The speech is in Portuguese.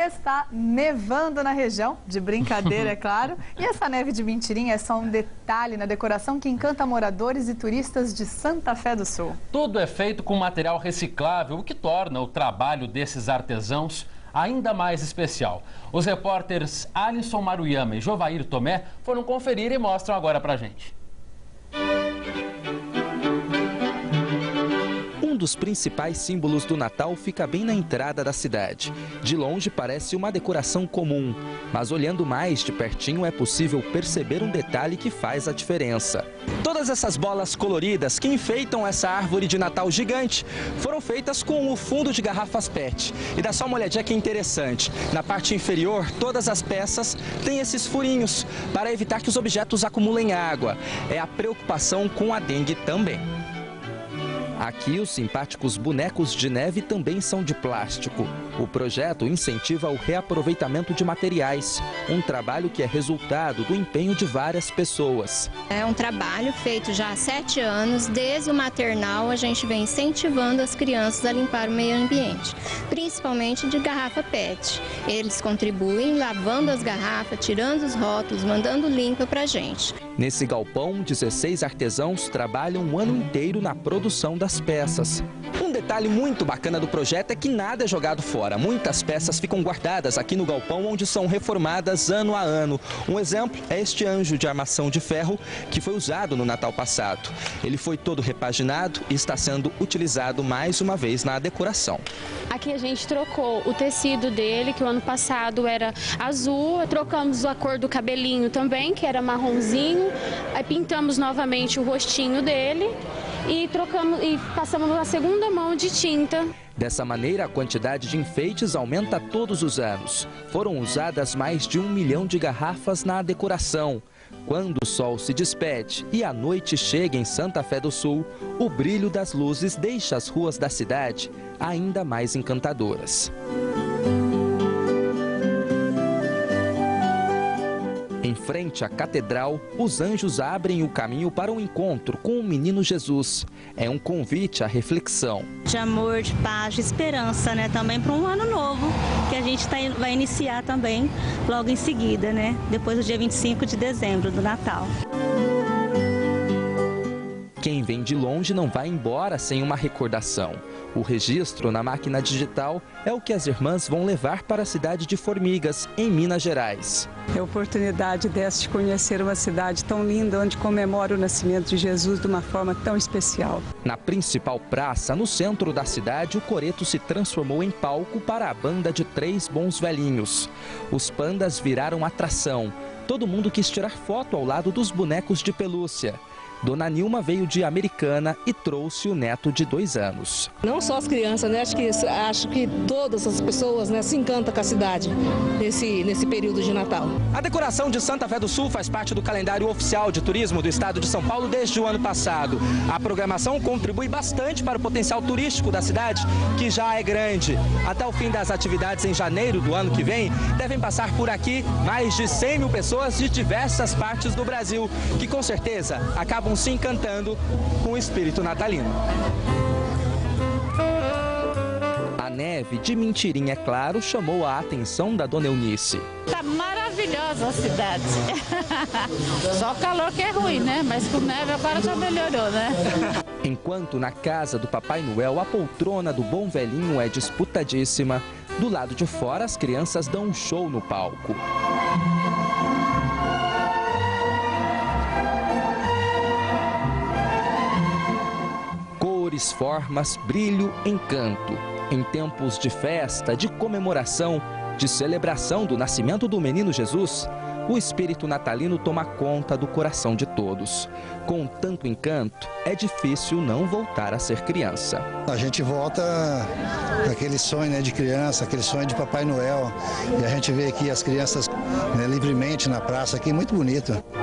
está nevando na região, de brincadeira, é claro. E essa neve de mentirinha é só um detalhe na decoração que encanta moradores e turistas de Santa Fé do Sul. Tudo é feito com material reciclável, o que torna o trabalho desses artesãos ainda mais especial. Os repórteres Alisson Maruyama e Jovair Tomé foram conferir e mostram agora pra gente. Um dos principais símbolos do Natal fica bem na entrada da cidade. De longe parece uma decoração comum, mas olhando mais de pertinho é possível perceber um detalhe que faz a diferença. Todas essas bolas coloridas que enfeitam essa árvore de Natal gigante foram feitas com o fundo de garrafas PET. E dá só uma olhadinha que interessante. Na parte inferior, todas as peças têm esses furinhos para evitar que os objetos acumulem água. É a preocupação com a dengue também. Aqui, os simpáticos bonecos de neve também são de plástico. O projeto incentiva o reaproveitamento de materiais, um trabalho que é resultado do empenho de várias pessoas. É um trabalho feito já há 7 anos, desde o maternal a gente vem incentivando as crianças a limpar o meio ambiente, principalmente de garrafa PET. Eles contribuem lavando as garrafas, tirando os rótulos, mandando limpa para a gente. Nesse galpão, 16 artesãos trabalham o ano inteiro na produção das peças. Um detalhe muito bacana do projeto é que nada é jogado fora. Muitas peças ficam guardadas aqui no galpão, onde são reformadas ano a ano. Um exemplo é este anjo de armação de ferro que foi usado no Natal passado. Ele foi todo repaginado e está sendo utilizado mais uma vez na decoração. Aqui a gente trocou o tecido dele, que o ano passado era azul, trocamos a cor do cabelinho também, que era marronzinho, aí pintamos novamente o rostinho dele e passamos uma segunda mão de tinta. Dessa maneira, a quantidade de enfeites aumenta todos os anos. Foram usadas mais de 1 milhão de garrafas na decoração. Quando o sol se despede e a noite chega em Santa Fé do Sul, o brilho das luzes deixa as ruas da cidade ainda mais encantadoras. Em frente à catedral, os anjos abrem o caminho para um encontro com o menino Jesus. É um convite à reflexão. De amor, de paz, de esperança, né? Também para um ano novo, que a gente vai iniciar também logo em seguida, né? Depois do dia 25 de dezembro, do Natal. Quem vem de longe não vai embora sem uma recordação. O registro na máquina digital é o que as irmãs vão levar para a cidade de Formigas, em Minas Gerais. É a oportunidade dessa de conhecer uma cidade tão linda, onde comemora o nascimento de Jesus de uma forma tão especial. Na principal praça, no centro da cidade, o coreto se transformou em palco para a banda de 3 bons velhinhos. Os pandas viraram atração. Todo mundo quis tirar foto ao lado dos bonecos de pelúcia. Dona Nilma veio de Americana e trouxe o neto de 2 anos. Não só as crianças, né? Acho que todas as pessoas, né, se encantam com a cidade nesse período de Natal. A decoração de Santa Fé do Sul faz parte do calendário oficial de turismo do estado de São Paulo desde o ano passado. A programação contribui bastante para o potencial turístico da cidade, que já é grande. Até o fim das atividades em janeiro do ano que vem, devem passar por aqui mais de 100 mil pessoas de diversas partes do Brasil, que com certeza acabam se encantando com o espírito natalino. A neve de mentirinha, é claro, chamou a atenção da dona Eunice. Tá maravilhosa a cidade. Só o calor que é ruim, né? Mas com neve agora já melhorou, né? Enquanto na casa do Papai Noel a poltrona do Bom Velhinho é disputadíssima, do lado de fora as crianças dão um show no palco. Cores, formas, brilho, encanto. Em tempos de festa, de comemoração, de celebração do nascimento do menino Jesus, o espírito natalino toma conta do coração de todos. Com tanto encanto, é difícil não voltar a ser criança. A gente volta aquele sonho, né, de criança, aquele sonho de Papai Noel. E a gente vê aqui as crianças, né, livremente na praça, aqui, muito bonito.